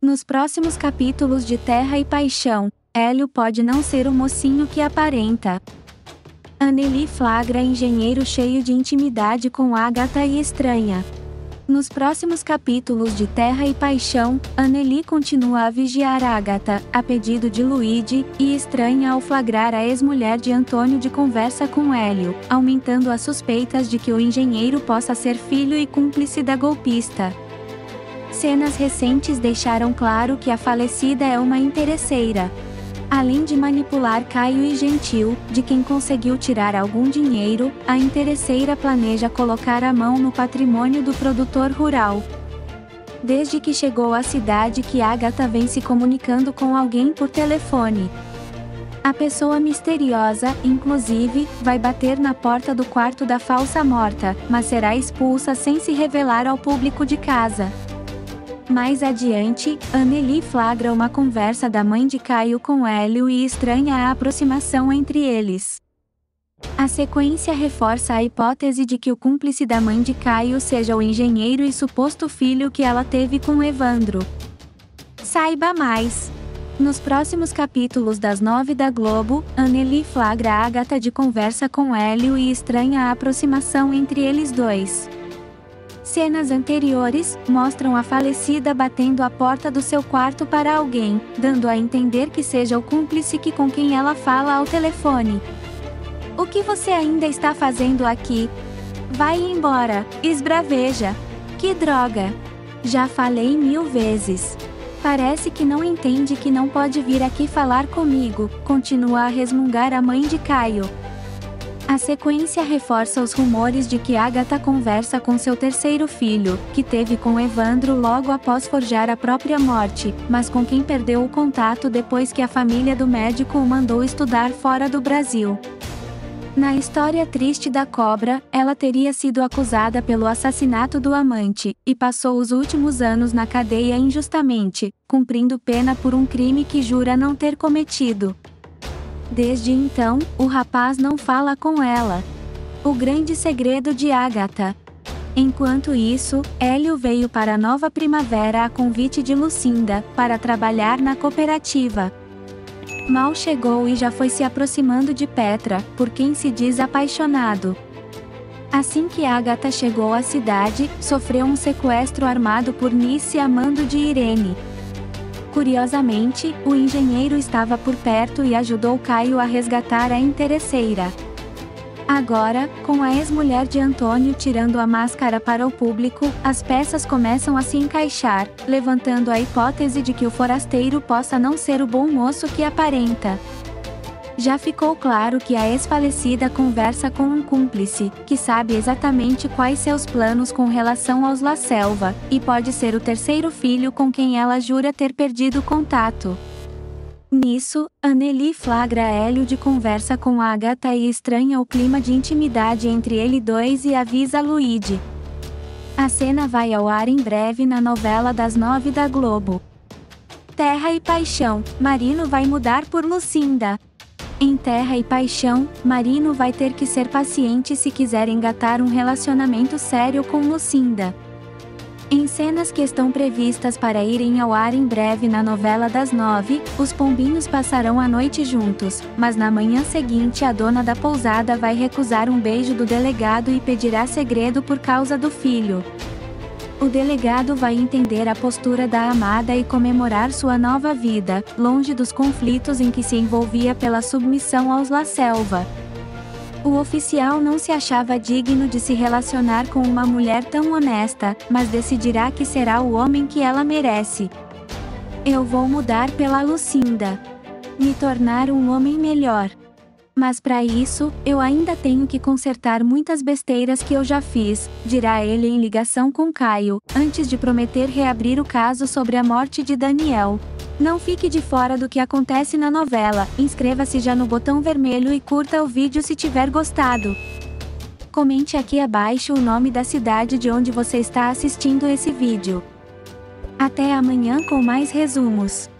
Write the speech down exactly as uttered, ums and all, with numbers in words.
Nos próximos capítulos de Terra e Paixão, Hélio pode não ser o mocinho que aparenta. Anneli flagra engenheiro cheio de intimidade com Agatha e estranha. Nos próximos capítulos de Terra e Paixão, Anneli continua a vigiar Agatha, a pedido de Luigi, e estranha ao flagrar a ex-mulher de Antônio de conversa com Hélio, aumentando as suspeitas de que o engenheiro possa ser filho e cúmplice da golpista. Cenas recentes deixaram claro que a falecida é uma interesseira. Além de manipular Caio e Gentil, de quem conseguiu tirar algum dinheiro, a interesseira planeja colocar a mão no patrimônio do produtor rural. Desde que chegou à cidade que Agatha vem se comunicando com alguém por telefone. A pessoa misteriosa, inclusive, vai bater na porta do quarto da falsa morta, mas será expulsa sem se revelar ao público de casa. Mais adiante, Anneli flagra uma conversa da mãe de Caio com Hélio e estranha a aproximação entre eles. A sequência reforça a hipótese de que o cúmplice da mãe de Caio seja o engenheiro e suposto filho que ela teve com Evandro. Saiba mais! Nos próximos capítulos das nove da Globo, Anneli flagra Agatha de conversa com Hélio e estranha a aproximação entre eles dois. Cenas anteriores mostram a falecida batendo a porta do seu quarto para alguém, dando a entender que seja o cúmplice que com quem ela fala ao telefone. O que você ainda está fazendo aqui? Vai embora, esbraveja. Que droga! Já falei mil vezes. Parece que não entende que não pode vir aqui falar comigo, continua a resmungar a mãe de Caio. A sequência reforça os rumores de que Agatha conversa com seu terceiro filho, que teve com Evandro logo após forjar a própria morte, mas com quem perdeu o contato depois que a família do médico o mandou estudar fora do Brasil. Na história triste da cobra, ela teria sido acusada pelo assassinato do amante, e passou os últimos anos na cadeia injustamente, cumprindo pena por um crime que jura não ter cometido. Desde então, o rapaz não fala com ela. O grande segredo de Agatha. Enquanto isso, Hélio veio para Nova Primavera a convite de Lucinda, para trabalhar na cooperativa. Mal chegou e já foi se aproximando de Petra, por quem se diz apaixonado. Assim que Agatha chegou à cidade, sofreu um sequestro armado por Nice amando de Irene. Curiosamente, o engenheiro estava por perto e ajudou Caio a resgatar a interesseira. Agora, com a ex-mulher de Antônio tirando a máscara para o público, as peças começam a se encaixar, levantando a hipótese de que o forasteiro possa não ser o bom moço que aparenta. Já ficou claro que a ex-falecida conversa com um cúmplice, que sabe exatamente quais seus planos com relação aos La Selva, e pode ser o terceiro filho com quem ela jura ter perdido contato. Nisso, Anneli flagra Hélio de conversa com Agatha e estranha o clima de intimidade entre eles dois e avisa Luigi. A cena vai ao ar em breve na novela das nove da Globo. Terra e Paixão, Marino vai mudar por Lucinda. Em Terra e Paixão, Marino vai ter que ser paciente se quiser engatar um relacionamento sério com Lucinda. Em cenas que estão previstas para irem ao ar em breve na novela das nove, os pombinhos passarão a noite juntos, mas na manhã seguinte a dona da pousada vai recusar um beijo do delegado e pedirá segredo por causa do filho. O delegado vai entender a postura da amada e comemorar sua nova vida, longe dos conflitos em que se envolvia pela submissão aos La Selva. O oficial não se achava digno de se relacionar com uma mulher tão honesta, mas decidirá que será o homem que ela merece. Eu vou mudar pela Lucinda. Me tornar um homem melhor. Mas para isso, eu ainda tenho que consertar muitas besteiras que eu já fiz, dirá ele em ligação com Caio, antes de prometer reabrir o caso sobre a morte de Daniel. Não fique de fora do que acontece na novela, inscreva-se já no botão vermelho e curta o vídeo se tiver gostado. Comente aqui abaixo o nome da cidade de onde você está assistindo esse vídeo. Até amanhã com mais resumos.